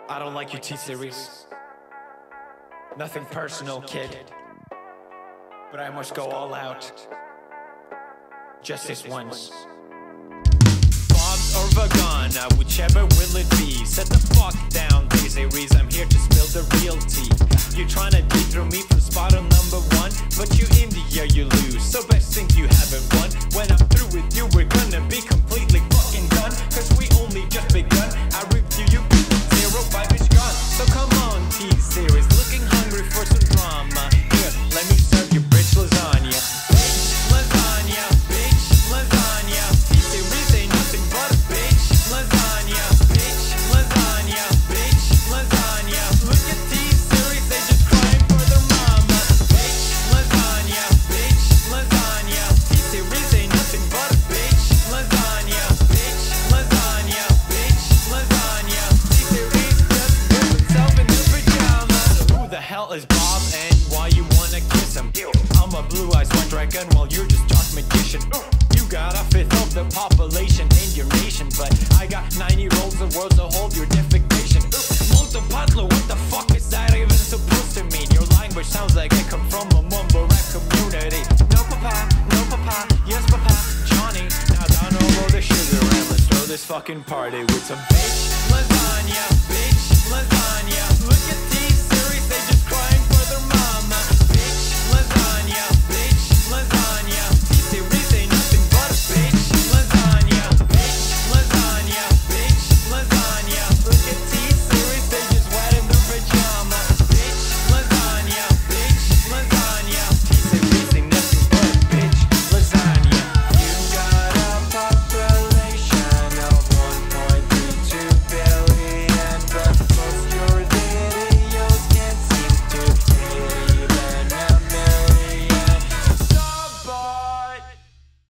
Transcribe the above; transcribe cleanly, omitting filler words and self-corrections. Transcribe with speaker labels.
Speaker 1: I don't like your T-Series. Nothing personal, kid. But I must go all out. Just this once. Bob's or Vagana, whichever will it be. Set the fuck down, T-Series. I'm here to spill the real tea. You're trying to dig through me from spot on number one, but you in the air, you lose. So best think you haven't won. When I'm through with you, we're gonna be completely fucking done. Cause we only just begun. I review you, 0-5 is gone. So come on, T-Series, looking hungry for some drama. Here, let me serve you bitch lasagna. Bitch lasagna, bitch lasagna. T-Series ain't nothing but a bitch lasagna. Bitch lasagna, bitch lasagna. Look at T-Series, they just crying for their mama. Bitch lasagna, bitch lasagna. T-Series ain't nothing but a bitch lasagna. Bitch lasagna, bitch lasagna. T-Series just put himself in the pajamas. Who the hell is Bob and why you wanna kiss him? I'm a blue-eyed white dragon while you're just dark magician. You got a fifth of the population in your nation, but I got 9-year-olds the world to hold your defecation. Multipatlo, what the fuck is that even supposed to mean? Your language sounds like it come from a mumble rap community. No papa, yes papa, Johnny. Now down all the sugar and let's throw this fucking party with some bitch lasagna.